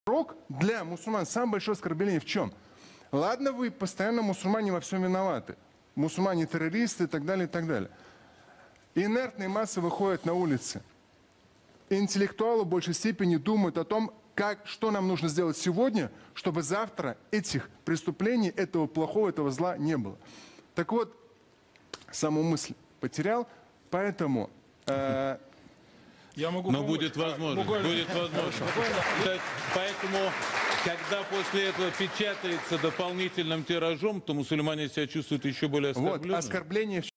Пророк для мусульман самое большое оскорбление в чем? Ладно, вы постоянно мусульмане во всем виноваты. Мусульмане террористы и так далее, и так далее. Инертные массы выходят на улицы. Интеллектуалы в большей степени думают о том, что нам нужно сделать сегодня, чтобы завтра этих преступлений, этого плохого, этого зла не было. Так вот, саму мысль потерял, поэтому... Я могу Но помочь. будет возможность. Будет возможность. Поэтому, когда после этого печатается дополнительным тиражом, то мусульмане себя чувствуют еще более оскорбленными. Вот, оскорбление